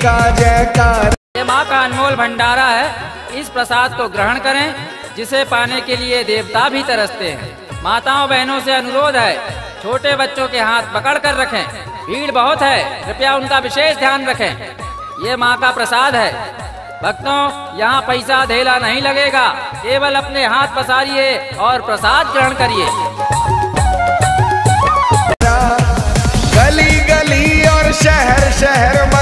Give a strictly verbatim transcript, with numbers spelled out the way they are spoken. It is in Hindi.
का जयकार। ये माँ का अनमोल भंडारा है, इस प्रसाद को ग्रहण करें जिसे पाने के लिए देवता भी तरसते हैं। माताओं बहनों से अनुरोध है, छोटे बच्चों के हाथ पकड़ कर रखें, भीड़ बहुत है, कृपया उनका विशेष ध्यान रखें। ये माँ का प्रसाद है। भक्तों, यहाँ पैसा धेला नहीं लगेगा, केवल अपने हाथ पसारिए और प्रसाद ग्रहण करिए। गली गली और शहर शहर